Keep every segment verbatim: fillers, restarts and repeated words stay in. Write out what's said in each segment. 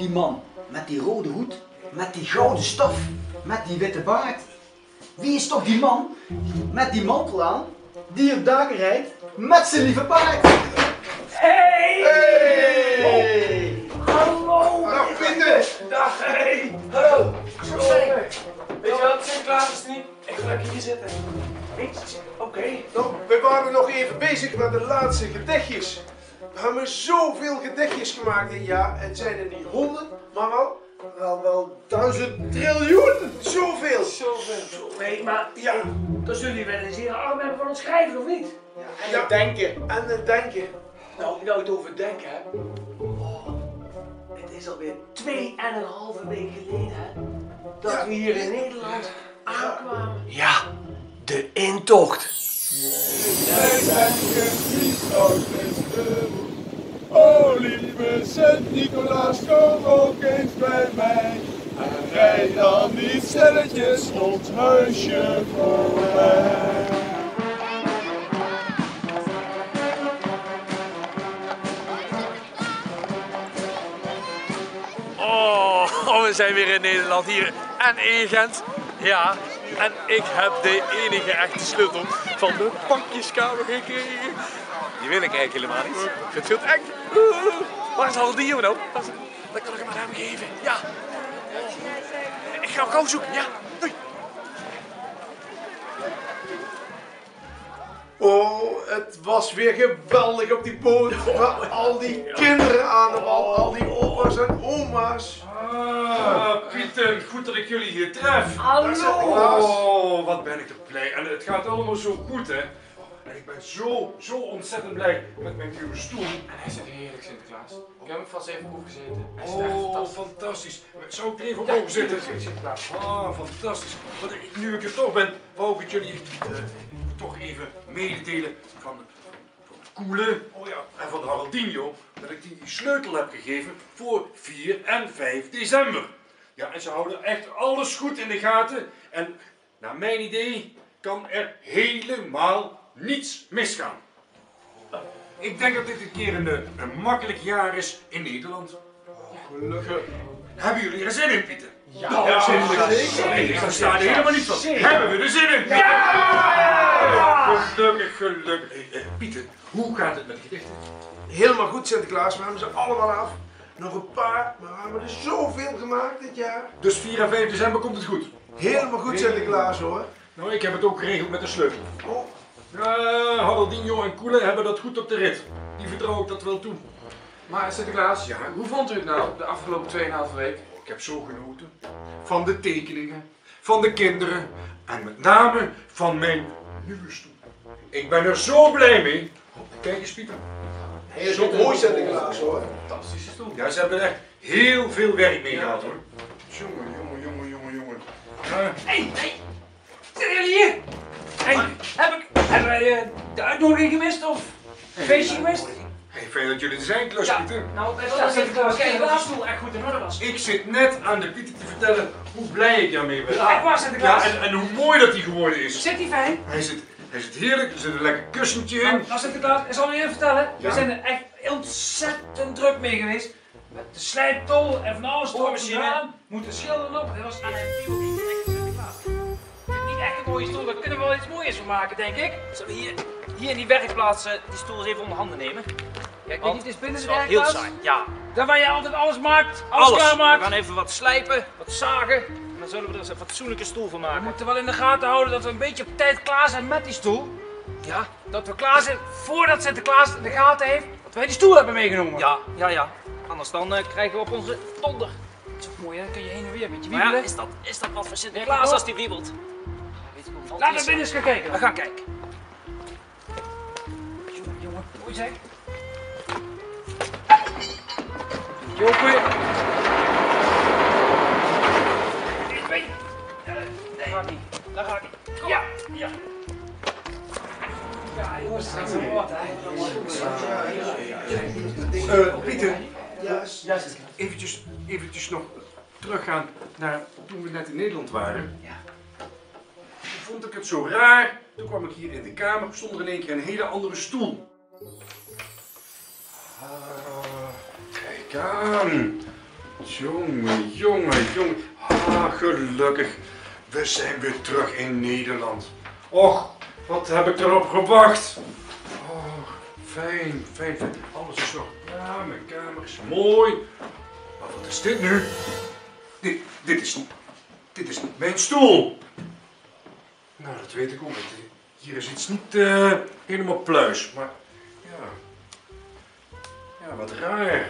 die man met die rode hoed, met die gouden stof, met die witte baard? Wie is toch die man met die mantel aan, die op daken rijdt met zijn lieve paard? Hey! Hey! Hallo! Dag Pieter! Dag, hey! Hallo! Zo zijn. Weet je wat, Sinterklaas is niet? Ik ga lekker hier zitten. Oké. Okay. Nou, we waren nog even bezig met de laatste gedichtjes. We hebben zoveel gedichtjes gemaakt dit jaar. Het zijn er niet honderd, maar wel, wel, wel duizend triljoen. Zoveel. Zoveel. Nee, maar ja, dan zullen jullie wel eens hier arm hebben van het schrijven, of niet? Ja, en het denken. En het denken. Nou, nou het over denken, hè. Oh, het is alweer twee en een halve week geleden, hè, dat ja. we hier in Nederland aankwamen. Ja, de intocht. Wij zijn Christus de O lieve Sint-Nicolaas, kom ook eens bij mij. En rijd dan niet stelletjes ons huisje voorbij. Oh, we zijn weer in Nederland hier en in Gent. Ja, en ik heb de enige echte sleutel van de pakjeskamer gekregen. Die wil ik eigenlijk helemaal niet. Ik vind het veel te eng. Waar is al die jongen nou? Dat kan ik hem aan hem geven. Ja. Ik ga hem gauw zoeken. Ja, doei. Oh, het was weer geweldig op die boot. Met al die kinderen aan de wal, al die opa's en oma's. Ah, Pieter, goed dat ik jullie hier tref. Hallo! Oh, wat ben ik er blij. En het gaat allemaal zo goed, hè. En ik ben zo, zo ontzettend blij met mijn nieuwe stoel. En hij zit heerlijk, Sinterklaas. Ik heb hem vast even opgezeten. Hij zit echt Oh, fantastisch. fantastisch. Zou ik er even op mogen zitten? Sinterklaas. Ah, fantastisch. Want ik, nu ik er toch ben, wou ik het jullie uh, toch even mededelen van, van de Koele oh ja, en van de Haraldinho, dat ik die sleutel heb gegeven voor vier en vijf december. Ja, en ze houden echt alles goed in de gaten. En naar mijn idee kan er helemaal niets misgaan. Ik denk dat dit een keer een, een makkelijk jaar is in Nederland. Gelukkig. Hebben jullie er zin in, Pieter? Ja, ja zeker. Ik versta er helemaal niet van. Hebben we er zin in? Ja! Gelukkig, gelukkig. Hey, eh, Pieter, hoe gaat het met de gedichten? Helemaal goed, Sinterklaas. We hebben ze allemaal af. Nog een paar, maar we hebben er zoveel gemaakt dit jaar. Dus vier en vijf december komt het goed? Helemaal goed, Sinterklaas hoor. Nou, ik heb het ook geregeld met de sleutel. Oh. Uh, Haraldinho en Koele hebben dat goed op de rit. Die vertrouw ik dat wel toe. Maar Sinterklaas, ja, hoe vond u het nou de afgelopen twee en een halve week? Ik heb zo genoten van de tekeningen, van de kinderen en met name van mijn nieuwe stoel. Ik ben er zo blij mee. Kijk eens, Pieter. Hij is ook mooi, Sinterklaas hoor. Fantastische stoel. Ja, ze hebben er echt heel veel werk mee gehad hoor. Jongen, jongen, jongen, jongen, jongen. Uh, Hé, hey, zitten jullie hier? Hey, heb ik, hebben wij uh, de uitnodiging gemist of een feestje gemist? Hey, fijn dat jullie er zijn, Klus, Ja, Pieter. nou, wij staan Sinterklaas kijken of de stoel echt goed in orde was. Ik zit net aan de Pieter te vertellen hoe blij ik daarmee ben. Echt waar, Sinterklaas? Ja, en, en hoe mooi dat hij geworden is. Zit hij fijn? Hij zit, hij zit heerlijk, er zit een lekker kussentje in. Nou, Sinterklaas, ik zal u even vertellen. Ja? We zijn er echt ontzettend druk mee geweest. Met de slijptol en van alles erop en eraan. Moeten schilderen op. Dat was aan een duo niet echt Sinterklaas. Niet echt een mooie stoel, daar kunnen we wel iets moois van maken, denk ik. Zullen we hier, hier in die werkplaats uh, die stoel eens even onder handen nemen? Ja, ik weet niet, het is binnen de werkplaats. Heel saai, ja. Daar waar je altijd alles maakt, alles, Alles. klaar maakt. We gaan even wat slijpen, wat zagen. En dan zullen we er eens een fatsoenlijke stoel van We maken. moeten wel in de gaten houden dat we een beetje op tijd klaar zijn met die stoel. Ja, dat we klaar zijn voordat Sinterklaas in de gaten heeft dat wij die stoel hebben meegenomen. Ja, ja, ja. Anders dan uh, krijgen we op onze donder. Dat is ook mooi, hè? Dan kun je heen en weer een beetje Maar wiebelen. ja, is dat, is dat wat voor Denk Sinterklaas ik als die wiebelt? Weet ik hoe valt Laten die we binnen eens gaan kijken. We gaan kijken. Jongen, jongen, mooi zeg. Jopen. één, twee. Uh, daar gaat hij. Daar gaat hij. Kom. Ja, ja. Ja, jongens, dat is een woord, hè. Uh, Pieter, Ja, ja, eventjes, eventjes nog teruggaan naar toen we net in Nederland waren. Ja. Toen vond ik het zo raar. Toen kwam ik hier in de kamer, stond er in één keer een hele andere stoel. Ah, kijk aan. Jongen, jongen, jongen. Ah, gelukkig. We zijn weer terug in Nederland. Och, wat heb ik erop gewacht. Oh, fijn, fijn, fijn. Alles is zo. Ja, mijn kamer is mooi. Maar wat is dit nu? Dit, dit is niet, dit is niet mijn stoel. Nou, dat weet ik ook niet. Hier is iets niet uh, helemaal pluis, maar ja. Ja, wat raar.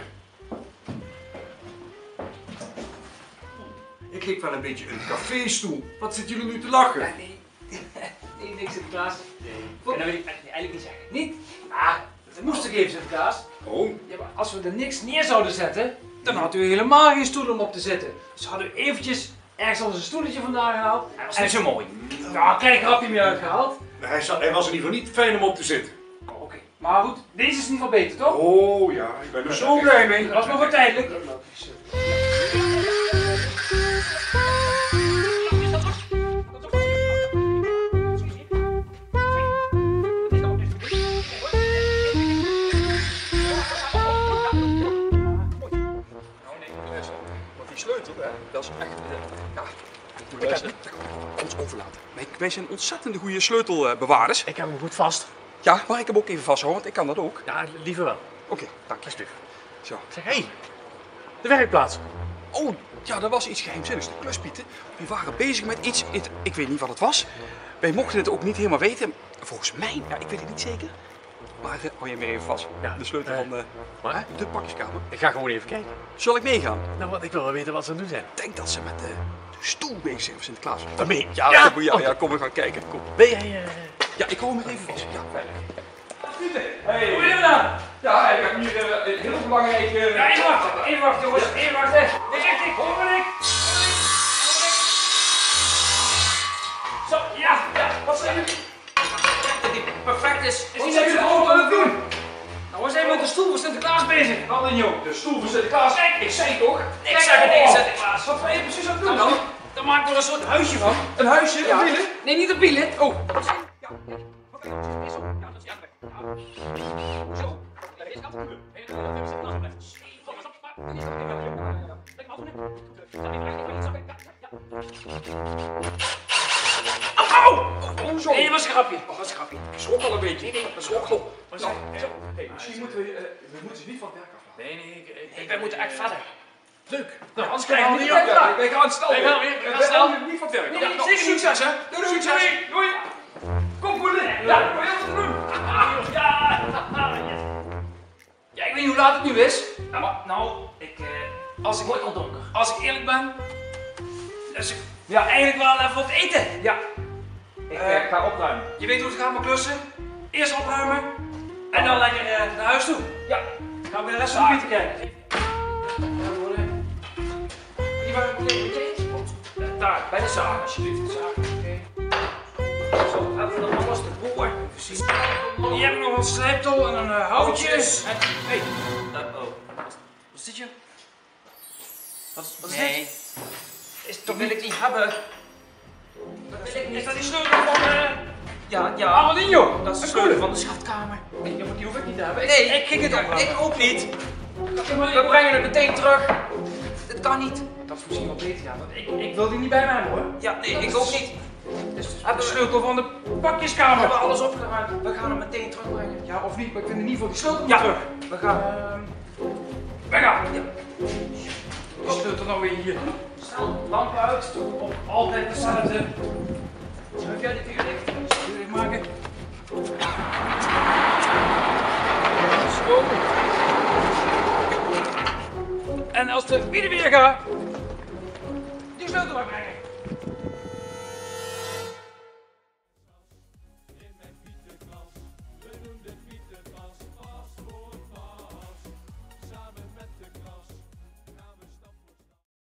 Ik leek wel een beetje een caféstoel. Wat zitten jullie nu te lachen? Ja, nee. Nee, niks Sinterklaas. Nee. En dat wil ik eigenlijk niet zeggen. Niet? Ah, dat moest ik even Sinterklaas. Oh. Ja, maar als we er niks neer zouden zetten, dan had u helemaal geen stoel om op te zitten. Dus hadden we eventjes ergens ons een stoeltje vandaan gehaald. Hij was niet zo mooi. Nou, een klein grapje meer uitgehaald. Hij, zal, hij was in ieder geval niet fijn om op te zitten. Oh, oké. Okay. Maar goed, deze is in ieder geval beter, toch? Oh ja, ik ben er zo blij mee. Dat was maar voor tijdelijk. Dat is echt, ja, ik heb ons overlaten. Wij, wij zijn ontzettend goede sleutelbewaarders. Ik heb hem goed vast. Ja, maar ik heb ook even vasthouden, want ik kan dat ook. Ja, liever wel. Oké, okay, dank je. Zo. Zeg, hé, hey, de werkplaats. Oh, ja, dat was iets geheimzinnigs. De kluspieten, die waren bezig met iets, ik weet niet wat het was. Wij mochten het ook niet helemaal weten. Volgens mij, ja, ik weet het niet zeker. Maar uh, hou je me even vast. Ja, de sleutel uh, van de, maar, uh, de pakjeskamer. Ik ga gewoon even kijken. Zal ik meegaan? Nou, want ik wil wel weten wat ze aan het doen zijn. Ik denk dat ze met de, de stoel bezig zijn van Sinterklaas. Wat meen je? Ja, Ja, kom, ja, ja, kom, we gaan kijken. Kom. Ben jij... Uh... Ja, ik hou hem even vast. Ja, veilig. Hey, hoe is het dan? Ja, ik heb hier uh, een heel belangrijk... Uh... Ja, even wachten, even wachten jongens, even wachten. Ik zeg ik, hoor ik. Zo, ja, ja, wat zijn jullie? Perfect is. Is iets jullie ook aan het doen? Nou, we zijn met de stoel voor Sinterklaas bezig. Wat dan joh? De stoel voor Sinterklaas? Kijk, Ik zei toch? ik zeg het tegen Sinterklaas. Wat ben je precies aan het doen Nou, dan? dan maken we er een soort huisje van. Een huisje? Ja. Een wielen? Nee, niet een bielen. Oh. Ja, kijk. Wat kijk je? Zo. Ja, dat is ja. Zo. Deze kant. Hele Sinterklaas blijft. Au! Oh, zo. Nee, dat was een grapje. Dat was een grapje. Ik schrok al een beetje. Nee, nee, dat schrok nog. Nou, Nou, hey, misschien moeten we, uh, we moeten ze niet van het werk afhalen. Nee, nee, ik, ik, ik, wij moeten echt verder. Leuk. Nou, anders Wij krijgen we gaan niet niet op. op. Wij gaan snel. Wij gaan weer. We gaan snel. Niet van het werk. Nee, Ja, nee, nou, zeker niet. succes hè. Doei, doei, succes. Doei. Kom, Poelen. Ja, we hebben heel veel te doen. Ja, yes. Ja, ik weet niet hoe laat het nu is. Ja, maar, nou, ik, uh, als ik, wordt al donker. Als ik eerlijk ben, dus ik, ja, eigenlijk wel even wat eten. Ja. Ik uh, ga opruimen. Je weet hoe het gaat met klussen. Eerst opruimen en dan lekker uh, naar huis toe. Ja. Gaan we de rest van de bieten kijken. Ja, worden. Hier waar ik uh, daar, bij de zaak, alsjeblieft. De zaak, oké. Okay. Zo, hebben we dan alles te boren. Precies. Hier heb ik nog wat slijptol en een uh, houtjes. En, hey. Uh, oh. Wat is dit je? Wat, wat is nee. dit? Is, dat wil ik niet hebben. Dat wil ik niet. Is dat die sleutel van uh, ja, ja. Armandinho? Dat is de sleutel van de schatkamer. Nee, die hoef ik niet te hebben. Nee, ik, ik ging het ook. Ik ook niet. We brengen het meteen terug. Dat kan niet. Dat is misschien wel beter, ja. Want ik, ik wil die niet bij mij hebben hoor. Ja, nee, ik ook niet. Dus de sleutel van de pakjeskamer. We hebben alles opgeruimd. We gaan hem meteen terugbrengen. Ja, of niet, maar ik vind in ieder geval die sleutel ja. terug. We gaan. Uh, we gaan. Ja. De sleutel nou weer hier. Stel lamp uit. Op altijd dezelfde. Schuif jij dit hier dicht? Zullen we maken? Zo. En als de bieden weer gaat,